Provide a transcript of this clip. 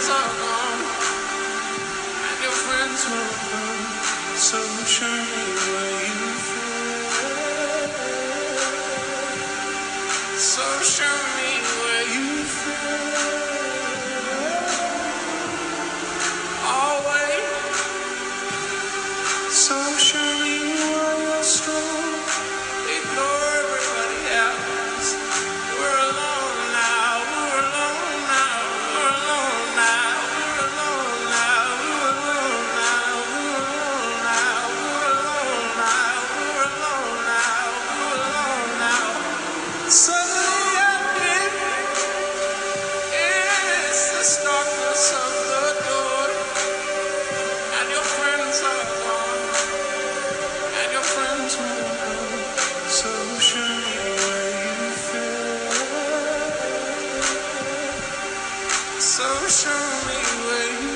friends are gone, and your friends will come. So show me where you feel. So show me where you feel. Always. So show me why you're strong. Ignore everybody else. We're alone now. We're alone now. We're alone now. We're alone now. We're alone now. We're alone now. We're alone now. We're alone now. We're alone now. Suddenly I'm here. It's the darkness of the door, and your friends are gone, and your friends will come. So show me where you feel. So show me where you